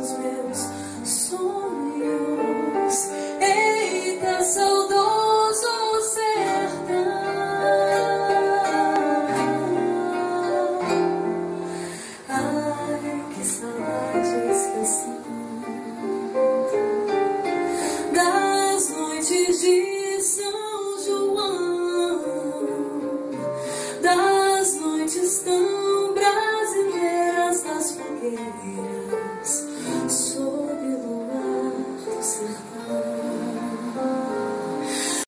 os meus sonhos. Eita, saudoso sertão, ai, que saudades que eu sinto das noites de São João, das noites tão brasileiras das fogueiras.